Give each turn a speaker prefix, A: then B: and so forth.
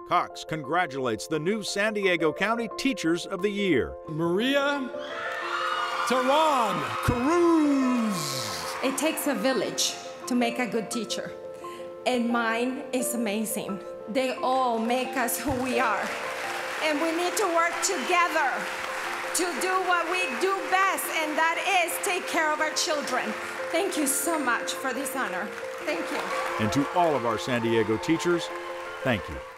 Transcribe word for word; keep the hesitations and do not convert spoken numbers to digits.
A: Cox congratulates the new San Diego County Teachers of the Year.
B: Maria Teran Cruz.
C: It takes a village to make a good teacher, and mine is amazing. They all make us who we are, and we need to work together to do what we do best, and that is take care of our children. Thank you so much for this honor. Thank you.
A: And to all of our San Diego teachers, thank you.